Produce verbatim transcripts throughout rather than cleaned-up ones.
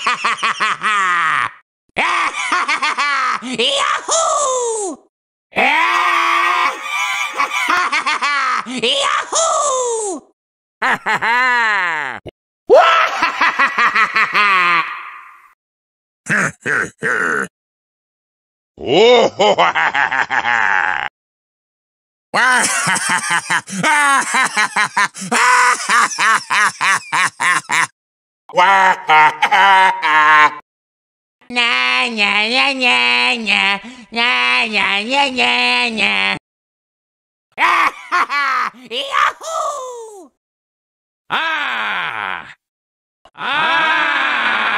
Yahoo! Yahoo! Nya nya nya nya nya nya nya nya nya nya. Yahoo! Ah! Ah!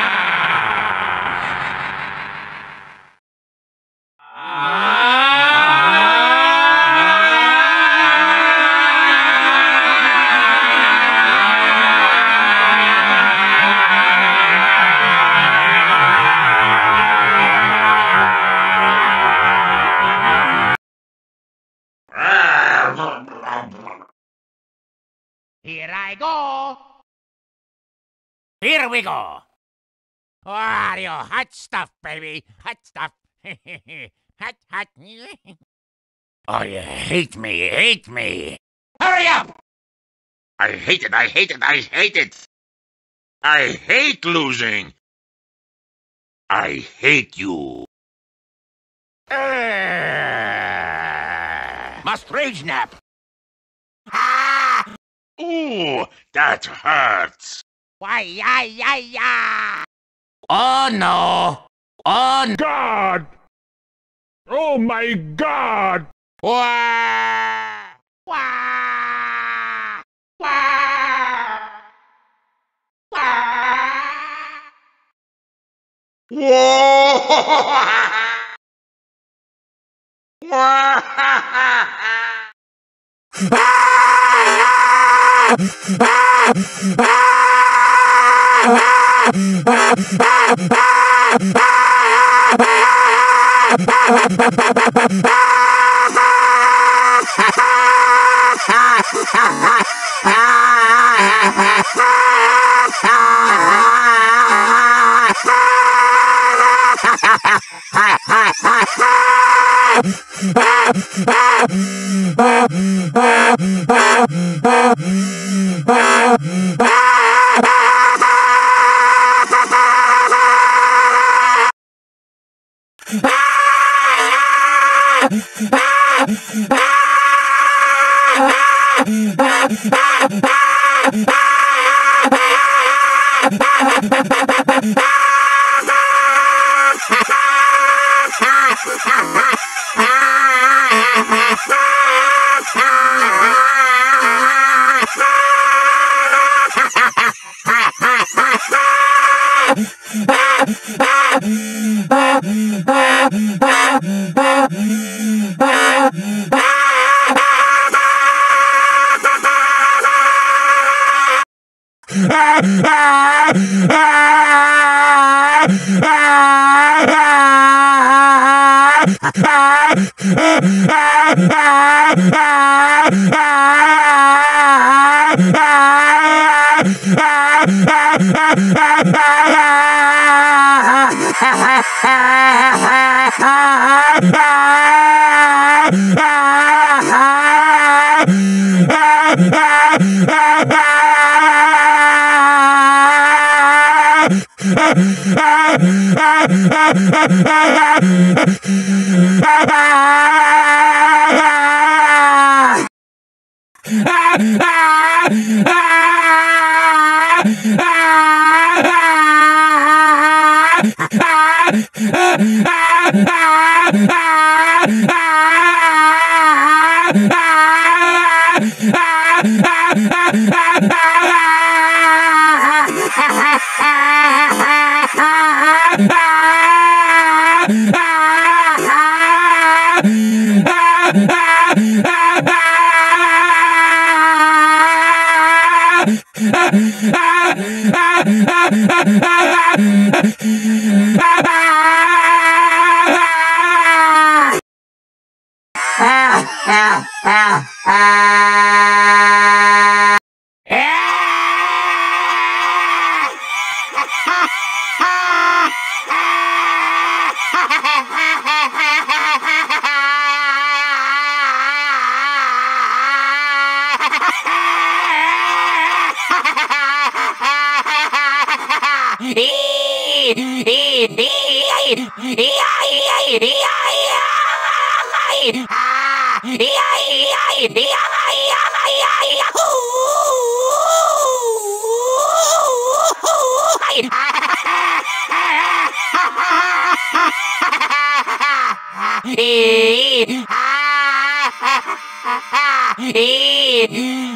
Here I go. Here we go. Wario, hot stuff, baby. Hot stuff. Hot, hot. Oh, you hate me, hate me. Hurry up! I hate it, I hate it, I hate it! I hate losing! I hate you! Uh, must rage nap. Ah! Ooh, that hurts! Why, ya, ya, ya! Oh, no! Oh, God! Oh my God! Wah! Wah! Wah! Ah!